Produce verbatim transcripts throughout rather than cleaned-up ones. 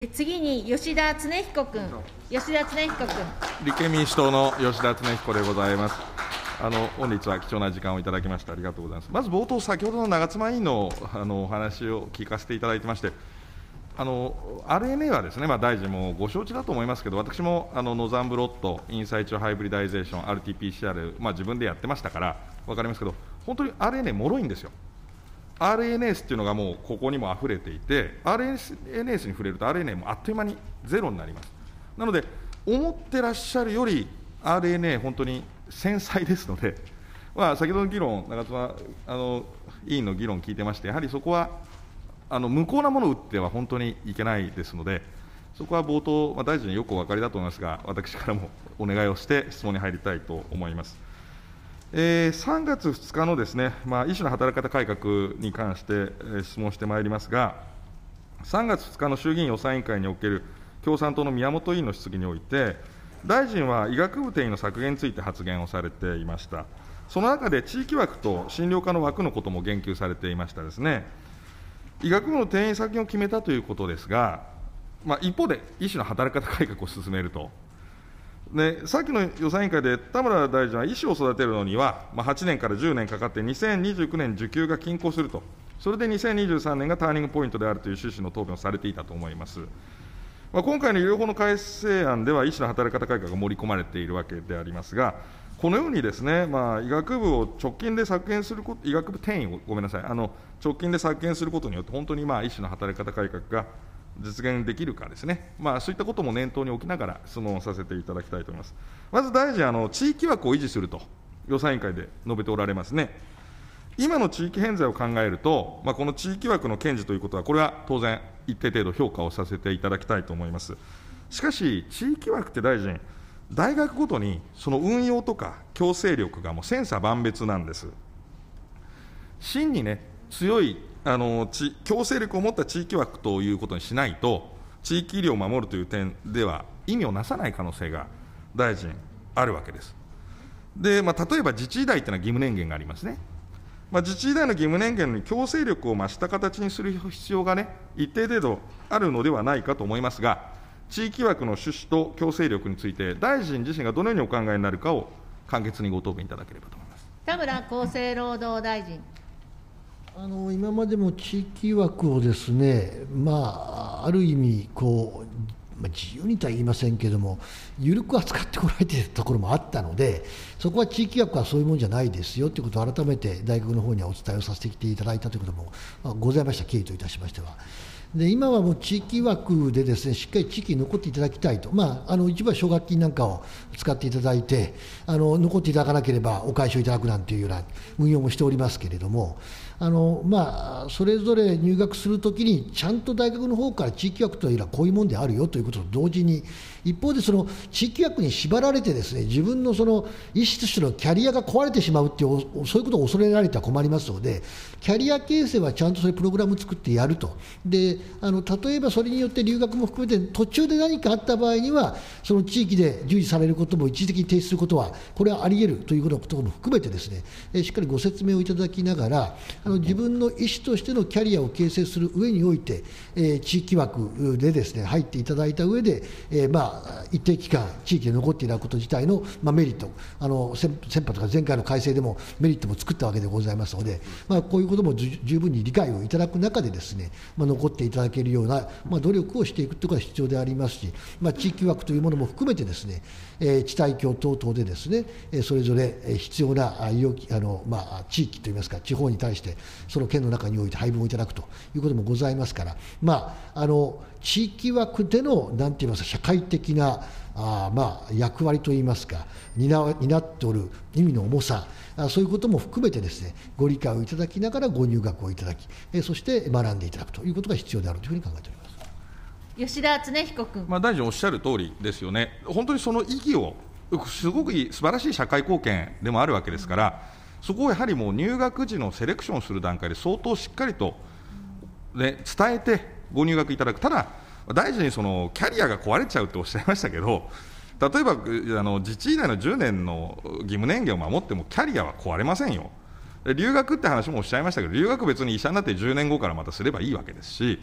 次に吉田恒彦君、吉田恒彦君。 立憲民主党の吉田恒彦でございます。あの本日は貴重な時間をいただきましてありがとうございます。まず冒頭、先ほどの長妻委員のあのお話を聞かせていただいてまして、あの アールエヌエー はですね、まあ、大臣もご承知だと思いますけど、私もあのノザンブロット、インサイチュハイブリダイゼーション、アールティーピーシーアール、まあ、自分でやってましたから分かりますけど、本当に アールエヌエー もろいんですよ。アールエヌエス っていうのがもうここにも溢れていて、アールエヌエス に触れると アールエヌエー もあっという間にゼロになります。なので、思ってらっしゃるより アールエヌエー、本当に繊細ですので、まあ、先ほどの議論、長妻あの委員の議論聞いてまして、やはりそこはあの無効なものを打っては本当にいけないですので、そこは冒頭、まあ、大臣、よくお分かりだと思いますが、私からもお願いをして質問に入りたいと思います。えー、さんがつふつかのですね、まあ、医師の働き方改革に関して、えー、質問してまいりますが、さんがつふつかの衆議院予算委員会における共産党の宮本委員の質疑において、大臣は医学部定員の削減について発言をされていました。その中で地域枠と診療科の枠のことも言及されていましたですね。医学部の定員削減を決めたということですが、まあ、一方で医師の働き方改革を進めると。でさっきの予算委員会で田村大臣は医師を育てるのには、まあ、はちねんからじゅうねんかかってにせんにじゅうきゅうねん受給が均衡すると、それでにせんにじゅうさんねんがターニングポイントであるという趣旨の答弁をされていたと思います。まあ、今回の医療法の改正案では、医師の働き方改革が盛り込まれているわけでありますが、このようにですね、まあ、医学部を直近で削減すること、医学部定員をごめんなさい、あの直近で削減することによって、本当にまあ医師の働き方改革が実現できるかですね、まあ、そういったことも念頭に置きながら質問をさせていただきたいと思います。まず大臣、あの地域枠を維持すると、予算委員会で述べておられますね。今の地域偏在を考えると、まあ、この地域枠の堅持ということは、これは当然、一定程度評価をさせていただきたいと思います。しかし、地域枠って大臣、大学ごとにその運用とか強制力がもう千差万別なんです。真にね、強いあの強制力を持った地域枠ということにしないと、地域医療を守るという点では意味をなさない可能性が大臣、あるわけです。で、まあ、例えば自治医大というのは義務年限がありますね。まあ、自治医大の義務年限に強制力を増した形にする必要がね、一定程度あるのではないかと思いますが、地域枠の趣旨と強制力について、大臣自身がどのようにお考えになるかを簡潔にご答弁いただければと思います。 田村厚生労働大臣。 あの今までも地域枠をですね、まあ、ある意味こう、まあ、自由にとは言いませんけれども、緩く扱ってこられているところもあったので、そこは地域枠はそういうものじゃないですよということを改めて大学の方にはお伝えをさせてきていただいたということも、まあ、ございました、経緯といたしましては。で今はもう地域枠でですね、しっかり地域に残っていただきたいと、まあ、あの一部は奨学金なんかを使っていただいて、あの残っていただかなければお返しをいただくなんていうような運用もしておりますけれども、あのまあ、それぞれ入学するときに、ちゃんと大学の方から地域枠というのはこういうものであるよということと同時に、一方でその地域枠に縛られてですね、自分のその医師としてのキャリアが壊れてしまうっていう、そういうことを恐れられては困りますので、キャリア形成はちゃんとそういうプログラムを作ってやると。であの例えばそれによって留学も含めて途中で何かあった場合には、その地域で従事されることも一時的に停止することは、これはあり得るということも含めてですね、しっかりご説明をいただきながら、あの自分の医師としてのキャリアを形成する上において、えー、地域枠でですね入っていただいた上で、えー、まあ一定期間地域で残っていただくこと自体の、まあ、メリット、あの先先般とか前回の改正でもメリットも作ったわけでございますので、まあ、こういうことも十分に理解をいただく中でですね、まあ、残っていただけるような、まあ、努力をしていくということが必要でありますし、まあ、地域枠というものも含めてですね、えー、地帯協等々でですね、それぞれ必要な医療あの、まあ、地域といいますか、地方に対してその県の中において配分をいただくということもございますから、まあ、あの地域枠でのなんて言いますか、社会的なあ、まあ、役割といいますか、担, 担っておる意味の重さ、そういうことも含めてですね、ご理解をいただきながらご入学をいただき、そして学んでいただくということが必要であるというふうに考えております。 吉田恒彦君。 まあ、大臣おっしゃる通りですよね。本当にその意義を、すごく素晴らしい社会貢献でもあるわけですから、そこをやはりもう入学時のセレクションする段階で相当しっかりと、ね、伝えてご入学いただく。ただ大臣、そのキャリアが壊れちゃうっておっしゃいましたけど、例えばあの自治医大のじゅうねんの義務年限を守ってもキャリアは壊れませんよ。留学って話もおっしゃいましたけど、留学別に医者になってじゅうねんごからまたすればいいわけですし、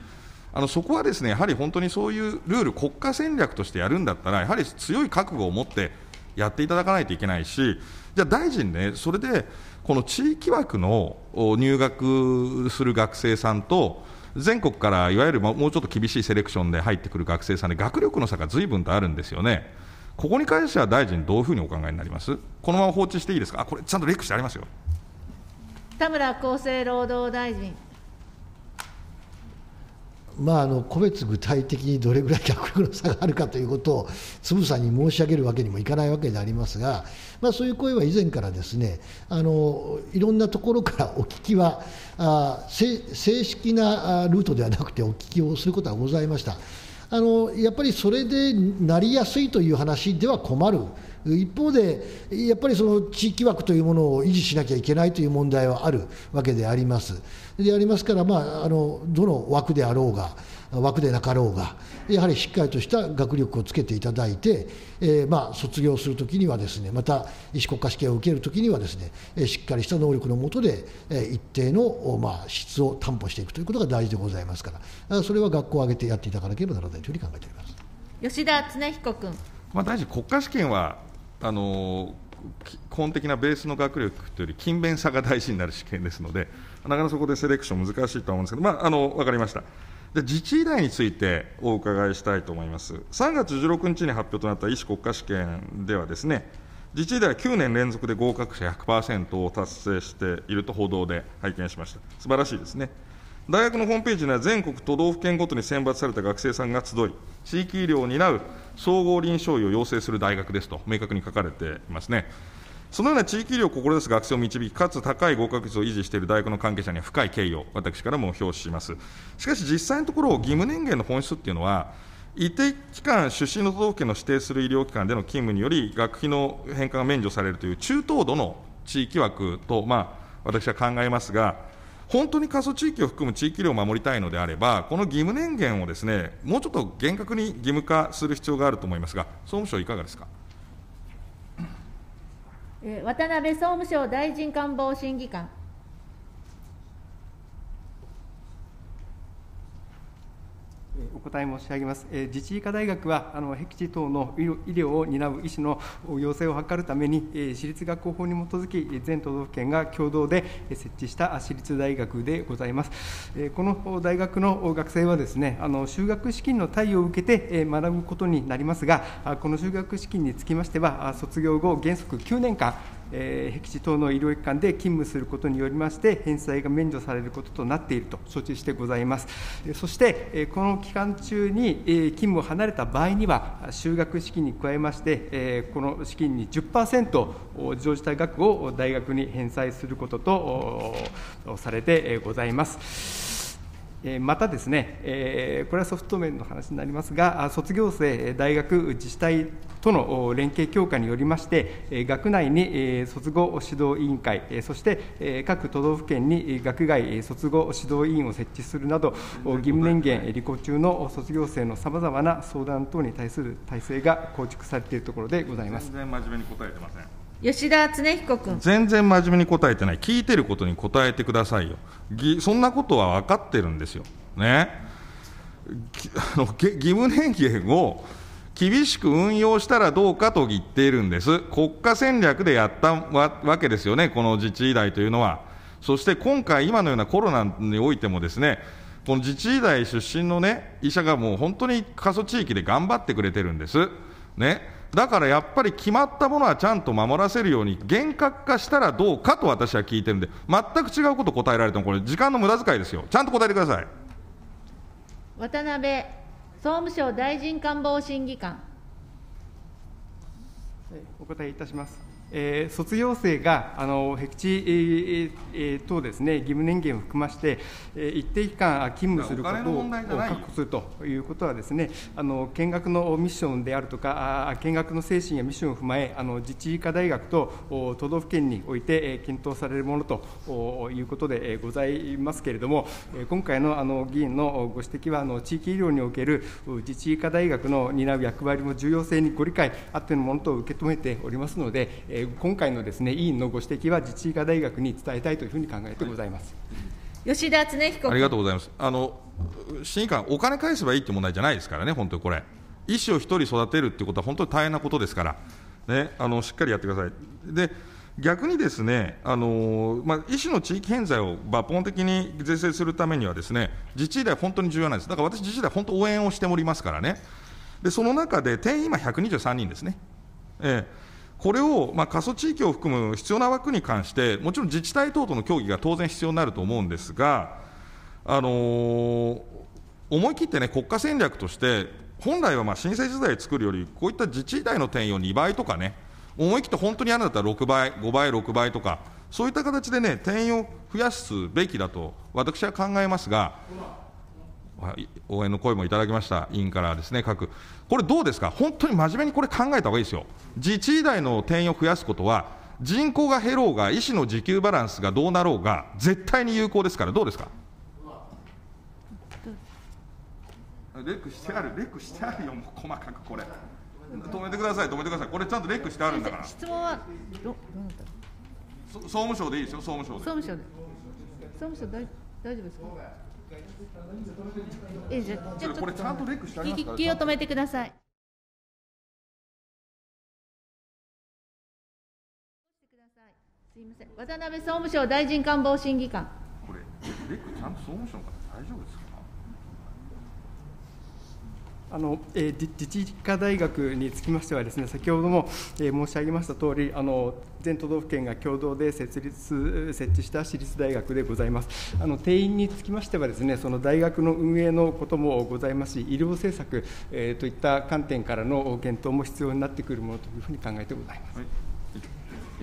あのそこはですねやはり本当にそういうルール、国家戦略としてやるんだったら、やはり強い覚悟を持ってやっていただかないといけないし、じゃあ大臣ね、それでこの地域枠の入学する学生さんと、全国からいわゆるもうちょっと厳しいセレクションで入ってくる学生さんで、学力の差がずいぶんとあるんですよね。ここに関しては大臣、どういうふうにお考えになります？このまま放置していいですか？あ、これ、ちゃんとレクしてありますよ。 田村厚生労働大臣。 まあ、あの個別具体的にどれぐらい学力の差があるかということをつぶさに申し上げるわけにもいかないわけでありますが、まあ、そういう声は以前からですね、あのいろんなところからお聞きは、あ正式なルートではなくてお聞きをすることはございました。あのやっぱりそれでなりやすいという話では困る。一方で、やっぱりその地域枠というものを維持しなきゃいけないという問題はあるわけであります。でありますから、まあ、あのどの枠であろうが、枠でなかろうが、やはりしっかりとした学力をつけていただいて、えーまあ、卒業するときにはですね、また医師国家試験を受けるときにはですね、しっかりした能力の下で、一定の、まあ、質を担保していくということが大事でございますから、それは学校を挙げてやっていただかなければならないというふうに考えております。 吉田恒彦君。 まあ、大臣、国家試験はあの基本的なベースの学力というより勤勉さが大事になる試験ですので、なかなかそこでセレクション難しいとは思うんですけど、まあ、あの分かりました。で自治医大についてお伺いしたいと思います。さんがつじゅうろくにちに発表となった医師国家試験ではですね、自治医大はきゅうねん連続で合格者 ひゃくパーセント を達成していると報道で拝見しました。素晴らしいですね。大学のホームページには全国都道府県ごとに選抜された学生さんが集い、地域医療を担う総合臨床医を養成する大学ですと明確に書かれていますね。そのような地域医療を志す学生を導き、かつ高い合格率を維持している大学の関係者には深い敬意を私からも表します。しかし実際のところ、義務年限の本質っていうのは、一定期間、出身の都道府県の指定する医療機関での勤務により、学費の返還が免除されるという中等度の地域枠と、まあ、私は考えますが、本当に過疎地域を含む地域医療を守りたいのであれば、この義務年限をですね、もうちょっと厳格に義務化する必要があると思いますが、総務省、いかがですか。 えー、渡辺総務省大臣官房審議官。 お答え申し上げます。自治医科大学は、あの僻地等の医療を担う医師の養成を図るために、私立学校法に基づき、全都道府県が共同で設置した私立大学でございます。この大学の学生はですね、あの修学資金の貸与を受けて学ぶことになりますが、この修学資金につきましては、卒業後、原則きゅうねんかん、えー、僻地等の医療機関で勤務することによりまして、返済が免除されることとなっていると承知してございます。そして、えー、この期間中に、えー、勤務を離れた場合には、修学資金に加えまして、えー、この資金に じゅっパーセント 乗じた額を大学に返済することとされてございます。またですね、これはソフト面の話になりますが、卒業生、大学、自治体との連携強化によりまして、学内に卒業指導委員会、そして各都道府県に学外卒業指導委員を設置するなど、義務年限履行中の卒業生のさまざまな相談等に対する体制が構築されているところでございます。 全然真面目に答えてません。 吉田恒彦君。全然真面目に答えてない、聞いてることに答えてくださいよ。そんなことは分かってるんですよ、ね、あの義務年限を厳しく運用したらどうかと言っているんです。国家戦略でやったわけですよね、この自治医大というのは。そして今回、今のようなコロナにおいてもですね、この自治医大出身の、ね、医者がもう本当に過疎地域で頑張ってくれてるんです。ね、だからやっぱり決まったものはちゃんと守らせるように厳格化したらどうかと私は聞いてるんで、全く違うこと答えられてもこれ時間の無駄遣いですよ。ちゃんと答えてください。 渡辺総務省大臣官房審議官。 お答えいたします。えー、卒業生があの僻地、えーえー、等ですね、義務年限を含まして、えー、一定期間勤務することを確保するということはですね、あの見学のミッションであるとか、あ見学の精神やミッションを踏まえ、あの自治医科大学と都道府県において、えー、検討されるものということで、えー、ございますけれども、えー、今回のあの議員のご指摘は、あの地域医療における自治医科大学の担う役割の重要性にご理解あってのものと受け止めておりますので、今回のですね、委員のご指摘は自治医科大学に伝えたいというふうに考えてございます。 吉田恒彦君。 ありがとうございます。あの審議官、お金返せばいいって問題じゃないですからね、本当にこれ、医師を一人育てるってことは、本当に大変なことですから、ね、あのしっかりやってください。で逆にですね、あのまあ、医師の地域偏在を抜本的に是正するためにはですね、自治医大、本当に重要なんです。だから私、自治医大、本当応援をしておりますからね。でその中で定員今ひゃくにじゅうさんにんですね。えーこれを、まあ、過疎地域を含む必要な枠に関して、もちろん自治体等との協議が当然必要になると思うんですが、あのー、思い切ってね、国家戦略として、本来はまあ新生時代作るより、こういった自治医大の定員をにばいとかね、思い切って本当にやるんだったらろくばい、ごばい、ろくばいとか、そういった形でね、定員を増やすべきだと、私は考えますが、応援の声もいただきました、委員からですね、各、これどうですか、本当に真面目にこれ考えた方がいいですよ。自治医大の定員を増やすことは、人口が減ろうが、医師の時給バランスがどうなろうが、絶対に有効ですから、どうですか。レックしてある、レックしてあるよ、もう細かくこれ。止めてください、止めてください、これちゃんとレックしてあるんだから。 質問はどどうなったそ総務省でいいですよ、総務省で。 総務省で。総務省大大丈夫ですか。えじゃあちょっとこれちゃんとレックしてありますから。 気を止めてください。すみません。渡辺総務省大臣官房審議官。 これレックちゃんと総務省の方大丈夫ですか。 あのえー、自治医科大学につきましてはですね、先ほども、えー、申し上げましたとおり、あの全都道府県が共同で設立設置した私立大学でございます。あの定員につきましてはですね、その大学の運営のこともございますし、医療政策、えー、といった観点からの検討も必要になってくるものというふうに考えてございます。はい、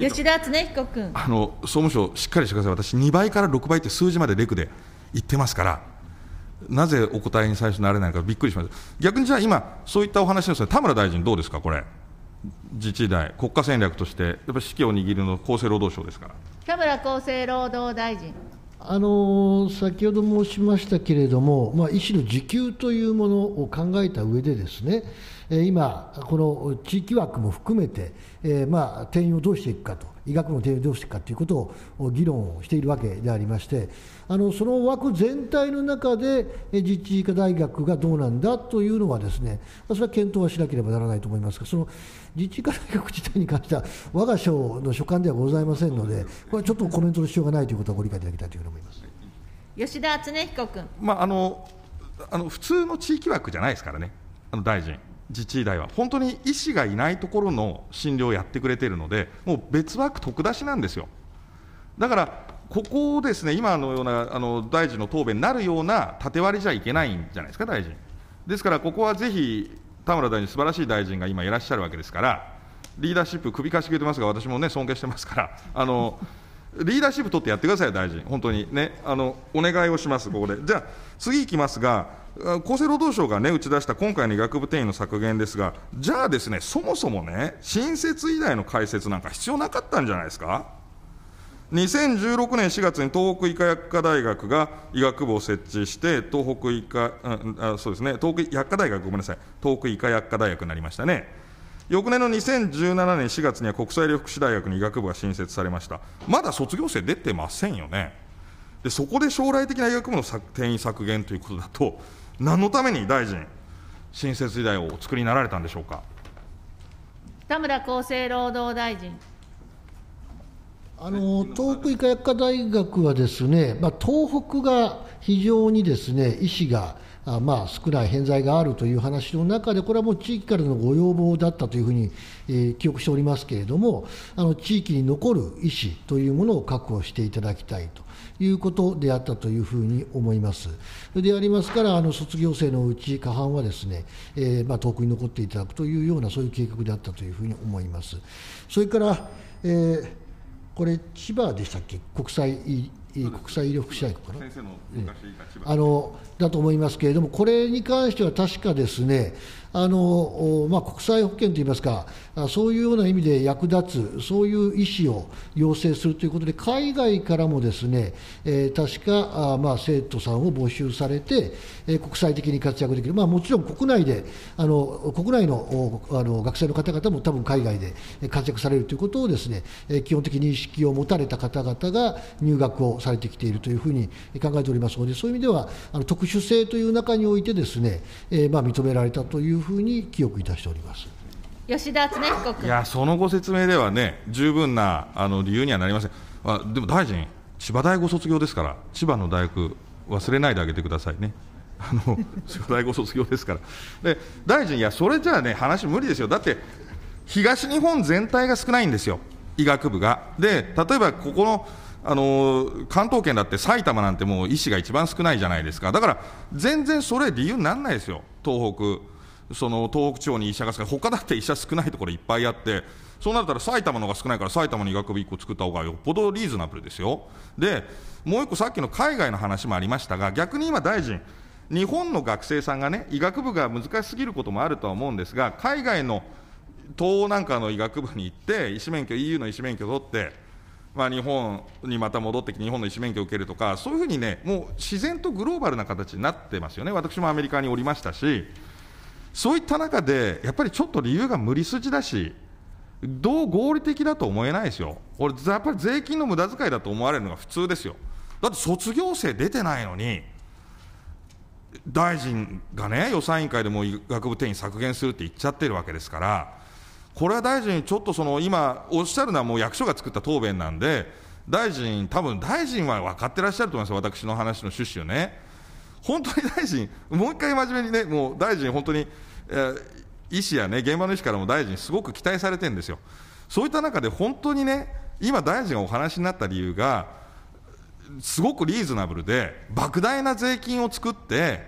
吉田恒彦君。 あの総務省、しっかりしてください。私にばいからろくばいって数字までレクで言ってますから。なぜお答えに最初なれないかびっくりしました。逆にじゃあ今、そういったお話ですね、田村大臣、どうですか、これ、自治医大、国家戦略として、やっぱり指揮を握るの厚生労働省ですから。 田村厚生労働大臣。 あの先ほど申しましたけれども、まあ、医師の時給というものを考えた上でですね、今、この地域枠も含めて、えー、まあ定員をどうしていくかと、医学部の定員をどうしていくかということを議論をしているわけでありまして、あのその枠全体の中で、自治医科大学がどうなんだというのはですね、それは検討はしなければならないと思いますが、その自治医科大学自体に関しては、我が省の所管ではございませんので、これはちょっとコメントのしようがないということはご理解いただきたいというふうに思います。 吉田恒彦君。 まあ、あのあの普通の地域枠じゃないですからね、あの大臣、自治医大は、本当に医師がいないところの診療をやってくれているので、もう別枠特出しなんですよ。だから、ここをですね、今のようなあの大臣の答弁になるような縦割りじゃいけないんじゃないですか、大臣。ですから、ここはぜひ、田村大臣、素晴らしい大臣が今いらっしゃるわけですから、リーダーシップ、首かしげてますが、私もね、尊敬してますから、あのリーダーシップ取ってやってください、大臣、本当にね、あのお願いをします、ここで。じゃあ、次いきますが、厚生労働省が、ね、打ち出した今回の医学部定員の削減ですが、じゃあですね、そもそもね、新設医大の開設なんか必要なかったんじゃないですか。にせんじゅうろくねんしがつに東北医科薬科大学が医学部を設置して、東北医科、あそうですね、東北薬科大学、ごめんなさい、東北医科薬科大学になりましたね。翌年のにせんじゅうななねんしがつには国際医療福祉大学に医学部が新設されました。まだ卒業生出てませんよね。でそこで将来的な医学部の定員削減ということだと、何のために大臣、新設医大をお作りになられたんでしょうか。 田村厚生労働大臣。 あの東北医科薬科大学はですね、まあ、東北が非常にですね、医師があまあ少ない偏在があるという話の中で、これはもう地域からのご要望だったというふうに、えー、記憶しておりますけれども、あの地域に残る医師というものを確保していただきたいということであったというふうに思います。でありますから、あの卒業生のうち過半はですね、えーまあ、東北に残っていただくというような、そういう計画であったというふうに思います。それから、えー、これ、千葉でしたっけ、国際国際医療福祉大学かな、先生の昔いた千葉、あのだと思いますけれども、これに関しては確かですね、 あの、まあ、国際保険といいますか、そういうような意味で役立つ、そういう医師を養成するということで、海外からもですね、えー、確かあ、まあ、生徒さんを募集されて、えー、国際的に活躍できる、まあ、もちろん国内で、あの国内のあの学生の方々も多分海外で活躍されるということをですね、えー、基本的に意識を持たれた方々が入学をされてきているというふうに考えておりますので、そういう意味では、あの特殊性という中においてですね、えーまあ、認められたというふうに記憶いたしております。 吉田恒彦君。 いや、そのご説明ではね、十分なあの理由にはなりません。あでも大臣、千葉大ご卒業ですから、千葉の大学、忘れないであげてくださいね。あの千葉大ご卒業ですから。で、大臣、いや、それじゃあね、話無理ですよ。だって、東日本全体が少ないんですよ、医学部が。で、例えばここの、あの関東圏だって埼玉なんてもう医師が一番少ないじゃないですか。だから全然それ理由にならないですよ。東北、その東北地方に医者が少ない、他だって医者少ないところいっぱいあって、そうなったら埼玉の方が少ないから埼玉に医学部いっこ作った方がよっぽどリーズナブルですよ。で、もう一個さっきの海外の話もありましたが、逆に今大臣、日本の学生さんがね、医学部が難しすぎることもあるとは思うんですが、海外の東欧なんかの医学部に行って医師免許、 イーユー の医師免許を取って、まあ、日本にまた戻ってきて日本の医師免許を受けるとか、そういうふうにね、もう自然とグローバルな形になってますよね。私もアメリカにおりましたし、そういった中でやっぱりちょっと理由が無理筋だし、どう合理的だと思えないですよ。これやっぱり税金の無駄遣いだと思われるのが普通ですよ。だって卒業生出てないのに大臣がね、予算委員会でも医学部定員削減するって言っちゃってるわけですから、これは大臣、ちょっとその今おっしゃるのはもう役所が作った答弁なんで、大臣、多分大臣は分かってらっしゃると思いますよ、私の話の趣旨をね。本当に大臣、もう一回真面目にね、もう大臣、本当に、えー、医師やね、現場の医師からも大臣、すごく期待されてるんですよ。そういった中で、本当にね、今、大臣がお話になった理由が、すごくリーズナブルで、莫大な税金を作って、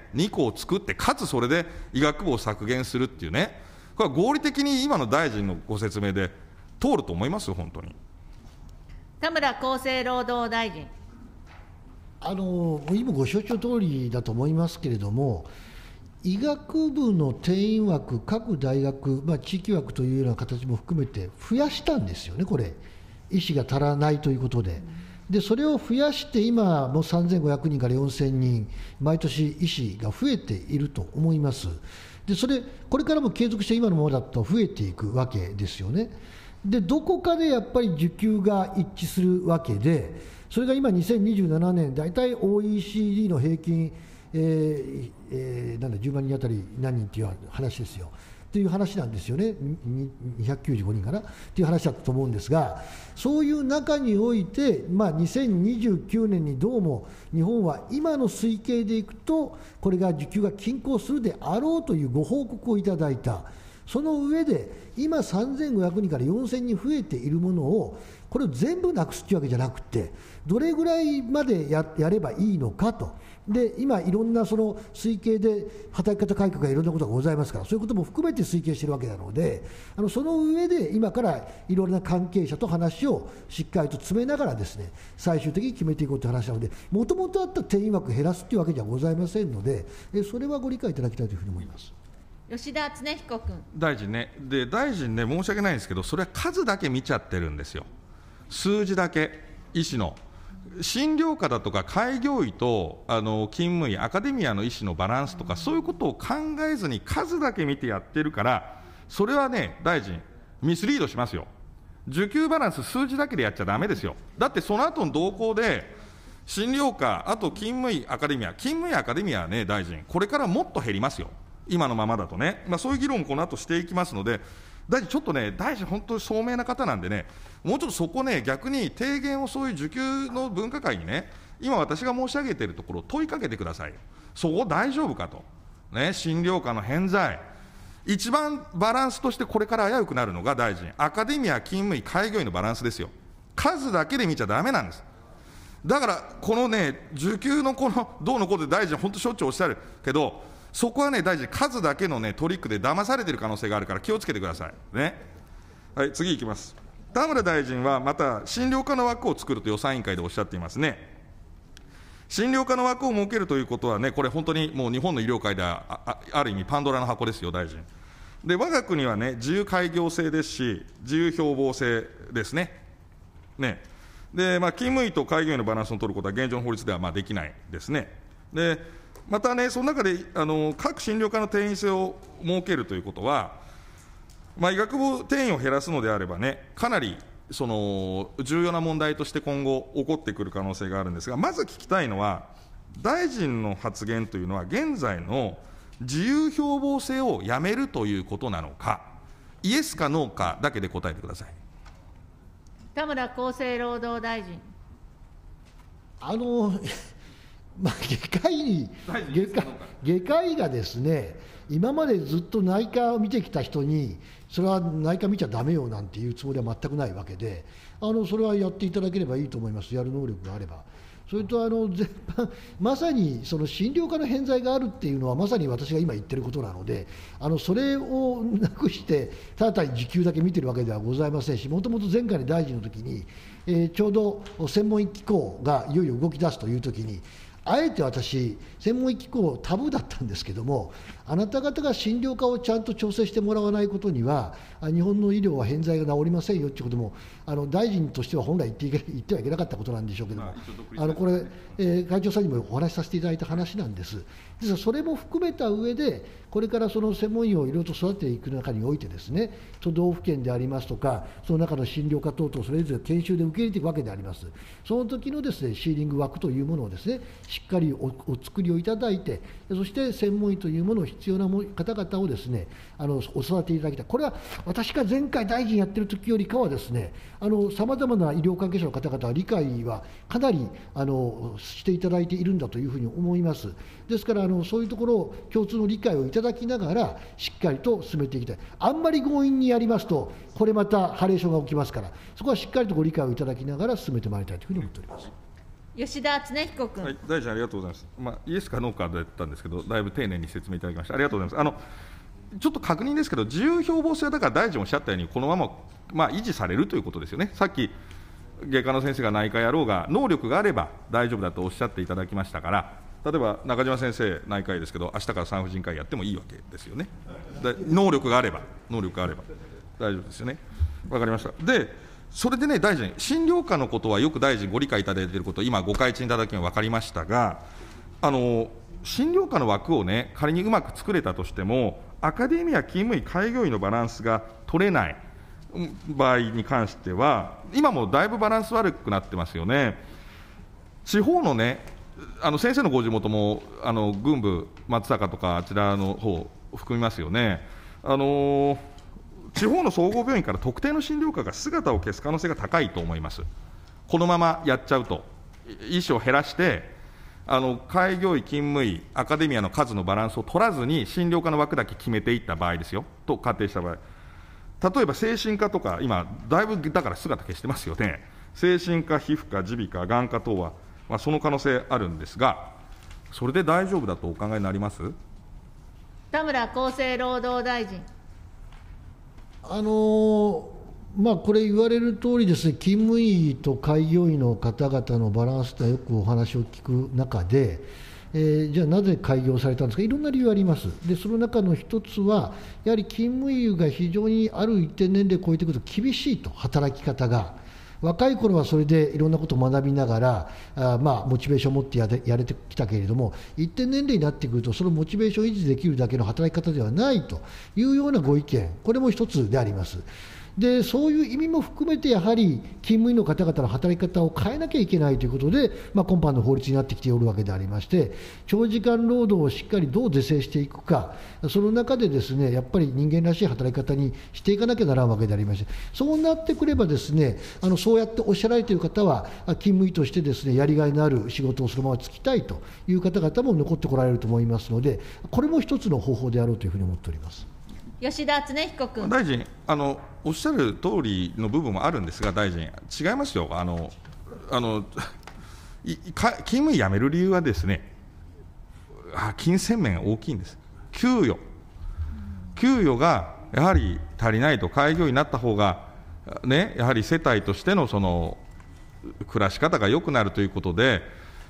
にこを作って、かつそれで医学部を削減するっていうね。これは合理的に今の大臣のご説明で通ると思いますよ、本当に。 田村厚生労働大臣。 あの今ご承知の通りだと思いますけれども、医学部の定員枠、各大学、まあ、地域枠というような形も含めて増やしたんですよね、これ、医師が足らないということで。でそれを増やして、今もうさんぜんごひゃくにんからよんせんにん、毎年医師が増えていると思います。でそれこれからも継続して今のままだと増えていくわけですよね。でどこかでやっぱり需給が一致するわけで、それが今にせんにじゅうななねん、大体 オーイーシーディー の平均、えーえー、なんだじゅうまんにんあたり何人っていう話ですよ。という話なんですよね、にひゃくきゅうじゅうごにんかなという話だったと思うんですが、そういう中において、まあ、にせんにじゅうきゅうねんにどうも日本は今の推計でいくと、これが需給が均衡するであろうというご報告をいただいた。その上で、今さんぜんごひゃくにんからよんせんにん増えているものを、これを全部なくすというわけじゃなくて、どれぐらいまで や, やればいいのかと。で今、いろんなその推計で働き方改革やいろんなことがございますから、そういうことも含めて推計しているわけなので、あのその上で今からいろいろな関係者と話をしっかりと詰めながらですね、最終的に決めていこうという話なので、もともとあった定員枠を減らすというわけではございませんので、それはご理解いただきたいというふうに思います。 吉田恒彦君。 大臣ね、で大臣ね、申し訳ないんですけど、それは数だけ見ちゃってるんですよ、数字だけ、医師の。診療科だとか開業医とあの勤務医、アカデミアの医師のバランスとか、そういうことを考えずに数だけ見てやってるから、それはね、大臣、ミスリードしますよ。需給バランス、数字だけでやっちゃだめですよ。だってその後の動向で、診療科、あと勤務医、アカデミア、勤務医、アカデミアはね、大臣、これからもっと減りますよ、今のままだとね、まあ、そういう議論をこの後していきますので、大臣、ちょっとね、大臣、本当に聡明な方なんでね、もうちょっとそこね、逆に提言をそういう需給の分科会にね、今、私が申し上げているところを問いかけてくださいよ、そこ大丈夫かと、ね、診療科の偏在、一番バランスとしてこれから危うくなるのが、大臣、アカデミア、勤務医、開業医のバランスですよ、数だけで見ちゃだめなんです。だから、このね、需給のこのどうのこうで、大臣、本当、しょっちゅうおっしゃるけど、そこはね、大臣、数だけの、ね、トリックで騙されている可能性があるから、気をつけてください。ね、はい、次いきます。田村大臣はまた、診療科の枠を作ると予算委員会でおっしゃっていますね。診療科の枠を設けるということはね、これ、本当にもう日本の医療界ではあ、あ、ある意味、パンドラの箱ですよ、大臣。 で我が国はね、自由開業制ですし、自由標榜制ですね。ねでまあ、勤務医と開業医のバランスを取ることは現状の法律ではまあできないですね。でまたね、その中であの各診療科の定員制を設けるということは、まあ、医学部定員を減らすのであればね、かなりその重要な問題として今後起こってくる可能性があるんですが、まず聞きたいのは、大臣の発言というのは現在の自由標榜制をやめるということなのか、イエスかノーかだけで答えてください。 田村厚生労働大臣。 あのまあ、外科医に外科外科医がですね、今までずっと内科を見てきた人に、それは内科見ちゃだめよなんていうつもりは全くないわけで、あのそれはやっていただければいいと思います、やる能力があれば。それとあの全般、まさにその診療科の偏在があるっていうのは、まさに私が今言ってることなので、あのそれをなくして、ただ単に時給だけ見てるわけではございませんし、もともと前回の大臣の時に、えー、ちょうど専門医機構がいよいよ動き出すという時に、あえて私、専門医機構、タブーだったんですけども、あなた方が診療科をちゃんと調整してもらわないことには、日本の医療は偏在が治りませんよということも、あの大臣としては本来言っていけ言ってはいけなかったことなんでしょうけども、あのこれ、えー、会長さんにもお話しさせていただいた話なんです。ですからそれも含めた上で、これからその専門医をいろいろと育てていく中においてですね、都道府県でありますとか、その中の診療科等々、それぞれ研修で受け入れていくわけであります。その時のですね、シーリング枠というものをですね、しっかり お, お作りをいただいて、そして専門医というものを必要な方々をですね、あのお育ていただきたい。これは私が前回大臣やってる時よりかはですね、さまざまな医療関係者の方々は理解はかなりあのしていただいているんだというふうに思います。ですからあのそういうところを共通の理解をいただきながらしっかりと進めていきたい。あんまり強引にやりますと、これまたハレーションが起きますから、そこはしっかりとご理解をいただきながら進めてまいりたいというふうに思っております。 吉田恒彦君、 はい、大臣ありがとうございます。まあ、イエスかノーかだったんですけど、だいぶ丁寧に説明いただきましてありがとうございます。あのちょっと確認ですけど、自由標榜制だから大臣おっしゃったように、このまま、まあ、維持されるということですよね。さっき外科の先生が内科やろうが、能力があれば大丈夫だとおっしゃっていただきましたから、例えば中島先生、内科医ですけど、明日から産婦人科医やってもいいわけですよね。で能力があれば、能力があれば大丈夫ですよね。わかりました。で、それでね、大臣、診療科のことはよく大臣ご理解いただいていること、今、ご開陳いただきが分かりましたが、あの診療科の枠をね、仮にうまく作れたとしても、アカデミア、勤務医、開業医のバランスが取れない場合に関しては、今もだいぶバランス悪くなってますよね。地方のね、あの先生のご地元もあの軍部、松坂とかあちらの方含みますよね。あの地方の総合病院から特定の診療科が姿を消す可能性が高いと思います。このままやっちゃうと、医師を減らして、あの開業医、勤務医、アカデミアの数のバランスを取らずに、診療科の枠だけ決めていった場合ですよ、と仮定した場合、例えば精神科とか、今、だいぶだから姿消してますよね、精神科、皮膚科、耳鼻科、眼科等は、まあ、その可能性あるんですが、それで大丈夫だとお考えになります？ 田村厚生労働大臣。 あのまあ、これ言われる通りですね、勤務医と開業医の方々のバランスとよくお話を聞く中で、えー、じゃあなぜ開業されたんですか、いろんな理由あります。で、その中の一つは、やはり勤務医が非常にある一定年齢を超えてくると厳しいと、働き方が。若い頃はそれでいろんなことを学びながら、あまあ、モチベーションを持ってやれやれてきたけれども、一定年齢になってくると、そのモチベーションを維持できるだけの働き方ではないというようなご意見、これも一つであります。でそういう意味も含めて、やはり勤務医の方々の働き方を変えなきゃいけないということで、まあ、今般の法律になってきておるわけでありまして、長時間労働をしっかりどう是正していくか、その中でですね、やっぱり人間らしい働き方にしていかなきゃならんわけでありまして、そうなってくればですね、あのそうやっておっしゃられている方は、勤務医としてですね、やりがいのある仕事をそのまま就きたいという方々も残ってこられると思いますので、これも一つの方法であろうというふうに思っております。 吉田恒彦君。 大臣、あのおっしゃる通りの部分もあるんですが、大臣、違いますよ、あのあのいか勤務医辞める理由はですね、あ金銭面大きいんです、給与、給与がやはり足りないと、開業医になった方がね、やはり世帯としてのその暮らし方が良くなるということで、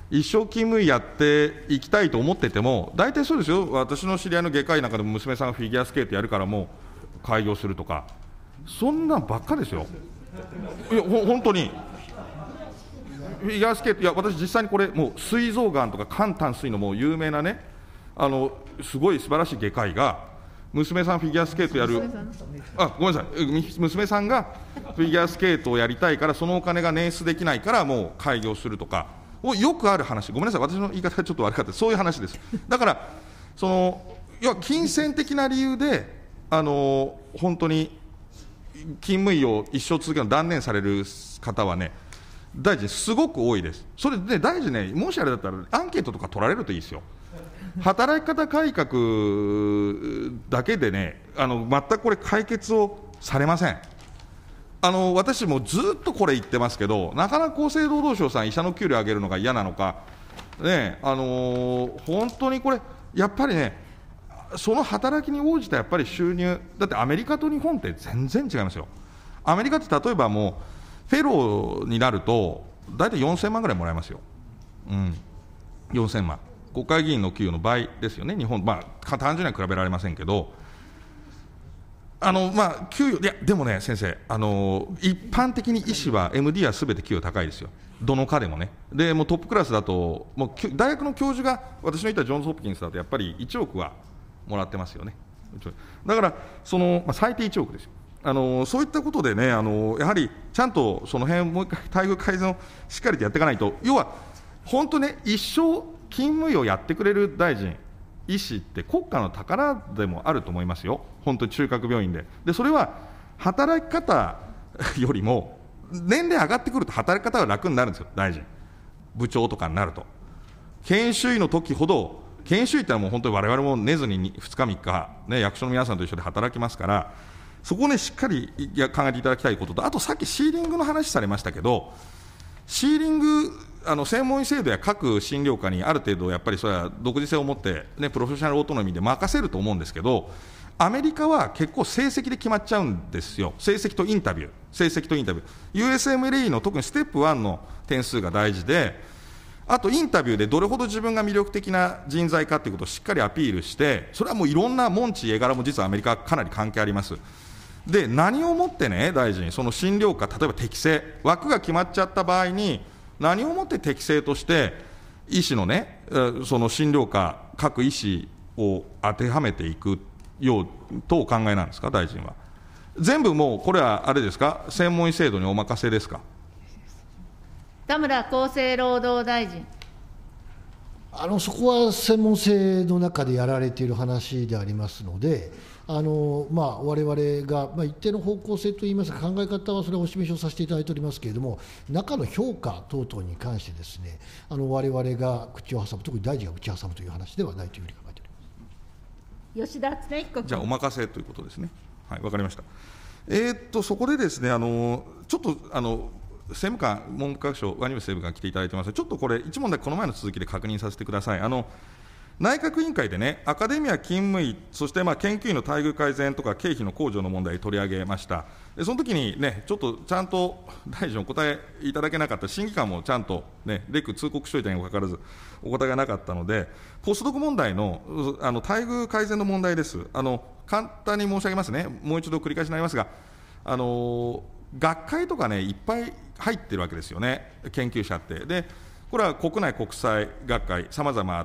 一生勤務医やっていきたいと思ってても、大体そうですよ、私の知り合いの外科医なんかでも娘さんがフィギュアスケートやるからもう開業するとか、そんなんばっかですよ、いやほ本当に。フィギュアスケート、いや私、実際にこれ、もう膵臓がんとか肝胆膵のもう有名なね、あのすごい素晴らしい外科医が、娘さんフィギュアスケートやる、あごめんなさい、娘さんがフィギュアスケートをやりたいから、そのお金が捻出できないから、もう開業するとか、よくある話、ごめんなさい、私の言い方がちょっと悪かった、そういう話です。だから、その要は金銭的な理由で、あの本当に勤務医を一生続けるの断念される方はね、大臣、すごく多いです。それで大臣ね、もしあれだったら、アンケートとか取られるといいですよ。働き方改革だけでね、あの全くこれ、解決をされません。あの私もずっとこれ言ってますけど、なかなか厚生労働省さん、医者の給料上げるのが嫌なのか、ね、あのー、本当にこれ、やっぱりね、その働きに応じたやっぱり収入、だってアメリカと日本って全然違いますよ。アメリカって例えばもう、フェローになると、大体よんせんまんぐらいもらえますよ、うん、よんせんまん、国会議員の給与の倍ですよね、日本、まあ、単純には比べられませんけど、あのまあ、給与、いや、でもね、先生、あの一般的に医師は、エムディー はすべて給与高いですよ、どの科でもね、でもうトップクラスだと、もう大学の教授が、私の言ったジョンズ・ホプキンスだと、やっぱりいちおくはもらってますよね、だから、そのまあ、最低いちおくですよ。あのそういったことでね、あのやはりちゃんとその辺もう一回、待遇改善をしっかりとやっていかないと、要は本当ね、一生勤務医をやってくれる大臣、医師って国家の宝でもあると思いますよ、本当に中核病院で。でそれは働き方よりも、年齢上がってくると働き方が楽になるんですよ、大臣、部長とかになると。研修医の時ほど、研修医ってのはもう本当に我々も寝ずにふつかみっか、ね、役所の皆さんと一緒で働きますから、そこをね、しっかり考えていただきたいことと、あとさっきシーリングの話されましたけど、シーリング、あの専門医制度や各診療科にある程度、やっぱりそれは独自性を持って、ね、プロフェッショナルオートノミーで任せると思うんですけど、アメリカは結構、成績で決まっちゃうんですよ、成績とインタビュー、成績とインタビュー、ユーエスエムエルイー の特にステップワンの点数が大事で、あとインタビューでどれほど自分が魅力的な人材かということをしっかりアピールして、それはもういろんな門地、絵柄も実はアメリカはかなり関係あります。で何をもってね、大臣、その診療科、例えば適正、枠が決まっちゃった場合に、何をもって適正として、医師のね、その診療科、各医師を当てはめていくようとお考えなんですか、大臣は。全部もう、これはあれですか、専門医制度にお任せですか。 田村厚生労働大臣。 あのそこは専門性の中でやられている話でありますので、あのまあ、我々が、まあ、一定の方向性といいますか、考え方はそれをお示しをさせていただいておりますけれども、中の評価等々に関してですね、あの我々が口を挟む、特に大臣が口を挟むという話ではないというふうに考えております。 吉田恒彦君。 じゃあ、お任せということですね。はい、わかりました。えー、っとそこでですね、あのちょっとあの政務官、文部科学省、鰐淵政務官来ていただいてますので、ちょっとこれ、一問だけこの前の続きで確認させてください。あの内閣委員会でね、アカデミア勤務医、そしてまあ研究員の待遇改善とか経費の控除の問題を取り上げました。でその時にね、ちょっとちゃんと大臣お答えいただけなかった、審議官もちゃんとね、レク通告しておいたにもかかわらず、お答えがなかったので、ポスドク問題のあの待遇改善の問題です。あの簡単に申し上げますね、もう一度繰り返しになりますが、あの学会とかね、いっぱい入ってるわけですよね、研究者って。でこれは国内、国際学会、さまざまあって、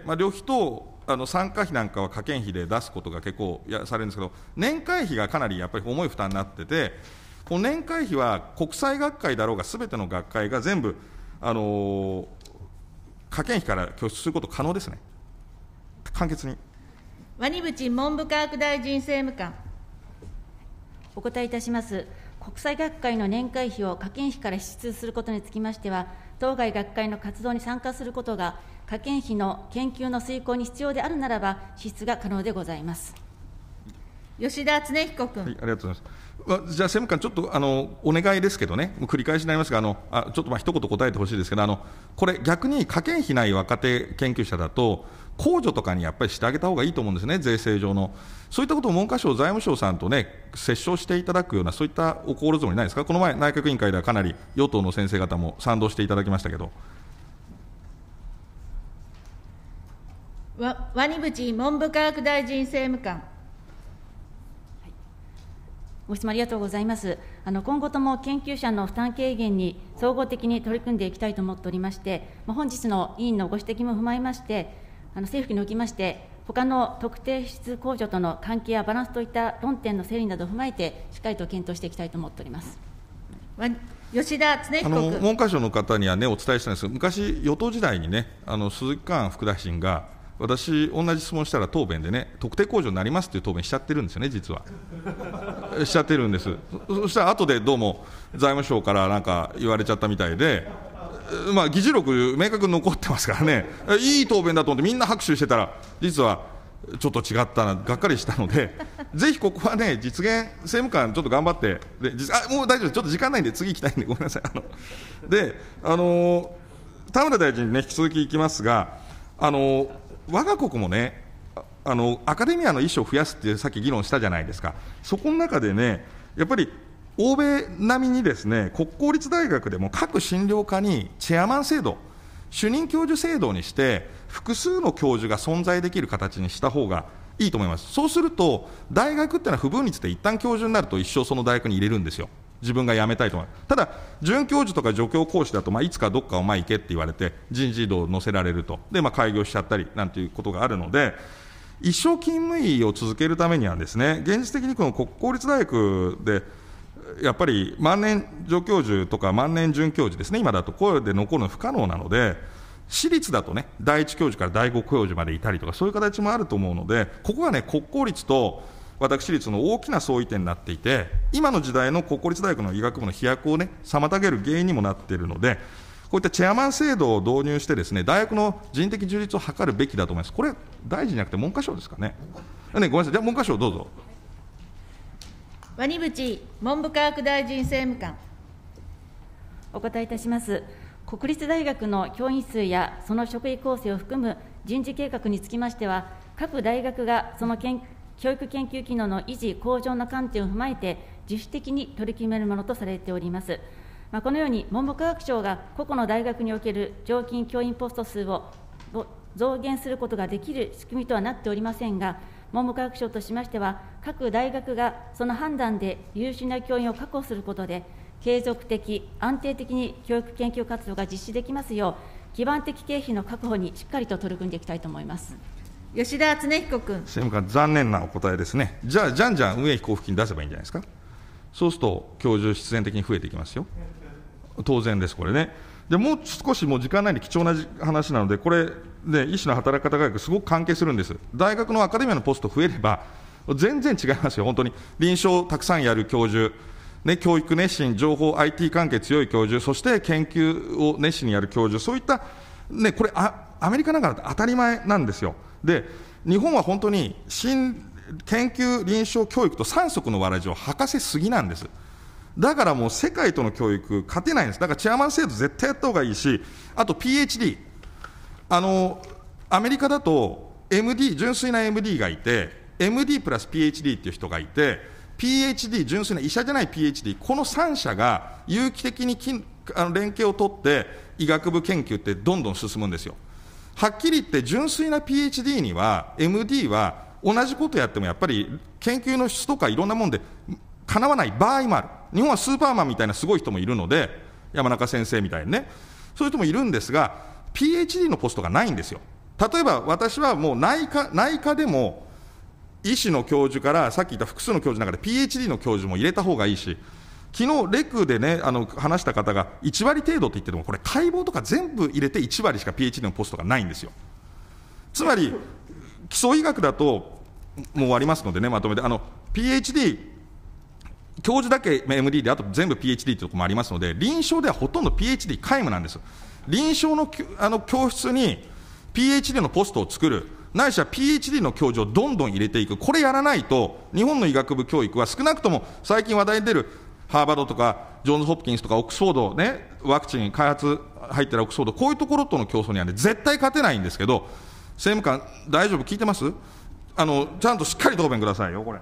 まあ、旅費とあの参加費なんかは科研費で出すことが結構やされるんですけど、年会費がかなりやっぱり重い負担になってて、この年会費は国際学会だろうが、すべての学会が全部、あのー、科研費から拠出すること可能ですね、簡潔に。 鰐淵文部科学大臣政務官。 お答えいたします。国際学会の年会費を科研費から支出することにつきましては、当該学会の活動に参加することが、科研費の研究の遂行に必要であるならば、支出が可能でございます。 吉田恒彦君。 はい、ありがとうございます。じゃあ、政務官、ちょっとあのお願いですけどね、繰り返しになりますが、あのあちょっとまあ一言答えてほしいですけど、あのこれ、逆に科研費ない若手研究者だと、控除とかにやっぱりしてあげたほうがいいと思うんですね、税制上の。そういったことを文科省、財務省さんとね、折衝していただくような、そういったお心づもりないですか。この前、内閣委員会ではかなり与党の先生方も賛同していただきましたけど。 わ鰐淵文部科学大臣政務官。 ご質問ありがとうございます。あの今後とも研究者の負担軽減に総合的に取り組んでいきたいと思っておりまして、本日の委員のご指摘も踏まえまして、あの政府におきまして、他の特定質控除との関係やバランスといった論点の整理などを踏まえて、しっかりと検討していきたいと思っております。 吉田恒彦あの君。 文科省の方にはね、お伝えしたんですが、昔、与党時代にね、あの鈴木貫副大臣が、私、同じ質問したら答弁でね、特定控除になりますっていう答弁しちゃってるんですよね、実は。しちゃってるんです。そしたら後でどうも財務省からなんか言われちゃったみたいで、まあ、議事録、明確に残ってますからね、いい答弁だと思って、みんな拍手してたら、実はちょっと違ったな、がっかりしたので、ぜひここはね、実現、政務官、ちょっと頑張って、で実あもう大丈夫です、ちょっと時間ないんで、次行きたいんで、ごめんなさい。あので、あの田村大臣にね、引き続き行きますが、あの我が国もね、あのアカデミアの医師を増やすってさっき議論したじゃないですか、そこの中でね、やっぱり欧米並みにですね、国公立大学でも各診療科にチェアマン制度、主任教授制度にして、複数の教授が存在できる形にした方がいいと思います。そうすると、大学っていうのは不分率で一旦教授になると、一生その大学に入れるんですよ、自分が辞めたいと思う。ただ、准教授とか助教講師だと、まあ、いつかどっかをまあ行けって言われて、人事異動を乗せられると、でまあ、開業しちゃったりなんていうことがあるので、一生勤務医を続けるためにはですね、現実的にこの国公立大学で、やっぱり万年助教授とか万年准教授ですね、今だとこれで残るの不可能なので、私立だとね、第一教授から第五教授までいたりとか、そういう形もあると思うので、ここがね、国公立と私立の大きな相違点になっていて、今の時代の国公立大学の医学部の飛躍をね、妨げる原因にもなっているので、こういったチェアマン制度を導入してですね、大学の人的充実を図るべきだと思います。これ、大臣じゃなくて文科省ですかね。ね、ごめんなさい、じゃあ文科省どうぞ。 鰐淵文部科学大臣政務官。 お答えいたします。国立大学の教員数やその職員構成を含む人事計画につきましては、各大学がその研教育研究機能の維持、向上の観点を踏まえて、自主的に取り決めるものとされております。まあ、このように文部科学省が個々の大学における常勤教員ポスト数を増減することができる仕組みとはなっておりませんが、文部科学省としましては、各大学がその判断で優秀な教員を確保することで、継続的、安定的に教育研究活動が実施できますよう、基盤的経費の確保にしっかりと取り組んでいきたいと思います。 吉田恒彦君。 政務官、残念なお答えですね。じゃあ、じゃんじゃん運営費交付金出せばいいんじゃないですか。そうすると、教授、必然的に増えていきますよ。当然です、これね。でもう少しもう時間ないんで貴重な話なので、これ、ね、医師の働き方改革、すごく関係するんです。大学のアカデミアのポスト増えれば、全然違いますよ、本当に。臨床たくさんやる教授、ね、教育熱心、情報、アイティー 関係強い教授、そして研究を熱心にやる教授、そういった、ね、これあ、アメリカなんかだと当たり前なんですよ。で、日本は本当に新研究、臨床、教育と三足のわらじを履かせすぎなんです。だからもう世界との教育、勝てないんです。だからチェアマン制度絶対やったほうがいいし、あと ピーエイチディー、あのアメリカだと エムディー、純粋な エムディー がいて、エムディー プラス ピーエイチディー っていう人がいて、ピーエイチディー、純粋な医者じゃない ピーエイチディー、このさん社が有機的にきあの連携を取って、医学部研究ってどんどん進むんですよ。はっきり言って、純粋な ピーエイチディー には、エムディー は同じことやっても、やっぱり研究の質とかいろんなもんで、かなわない場合もある。日本はスーパーマンみたいなすごい人もいるので、山中先生みたいにね、そういう人もいるんですが、ピーエイチディー のポストがないんですよ。例えば私はもう内科、内科でも、医師の教授から、さっき言った複数の教授の中で ピーエイチディー の教授も入れたほうがいいし、昨日レクでね、あの話した方がいち割程度って言ってても、これ、解剖とか全部入れていち割しか ピーエイチディー のポストがないんですよ。つまり、基礎医学だと、もう終わりますのでね、まとめて、あの ピーエイチディー、教授だけ エムディー で、あと全部 ピーエイチディー というところもありますので、臨床ではほとんど ピーエイチディー 皆無なんです。臨床のあの教室に ピーエイチディー のポストを作る、ないしは ピーエイチディー の教授をどんどん入れていく、これやらないと、日本の医学部教育は少なくとも最近話題に出るハーバードとか、ジョンズ・ホプキンスとか、オックスフォード、ね、ワクチン開発入ってるオックスフォード、こういうところとの競争には、ね、絶対勝てないんですけど、政務官、大丈夫、聞いてます？あのちゃんとしっかり答弁くださいよ、これ。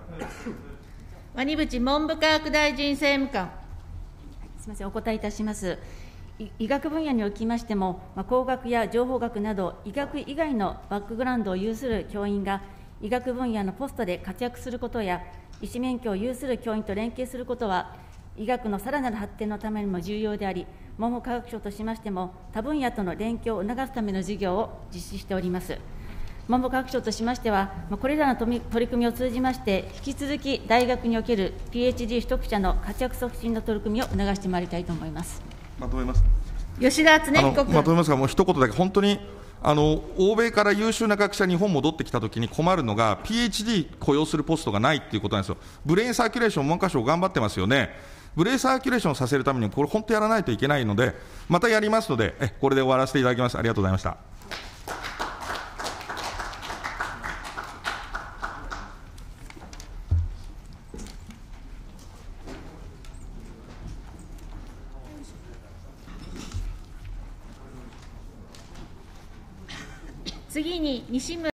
鰐淵文部科学大臣政務官。 すみません、お答えいたします。 い医学分野におきましても、まあ、工学や情報学など、医学以外のバックグラウンドを有する教員が、医学分野のポストで活躍することや、医師免許を有する教員と連携することは、医学のさらなる発展のためにも重要であり、文部科学省としましても、他分野との連携を促すための事業を実施しております。文部科学省としましては、これらの取り組みを通じまして、引き続き大学における ピーエイチディー 取得者の活躍促進の取り組みを促してまいりたいと思います。 まとめます。 吉田恒彦君。 まとめますが、もう一言だけ、本当にあの欧米から優秀な学者、日本戻ってきたときに困るのが、ピーエイチディー 雇用するポストがないっていうことなんですよ。ブレインサーキュレーション、文科省頑張ってますよね。ブレインサーキュレーションさせるために、これ、本当やらないといけないので、またやりますので、えこれで終わらせていただきます。ありがとうございました。 次に西村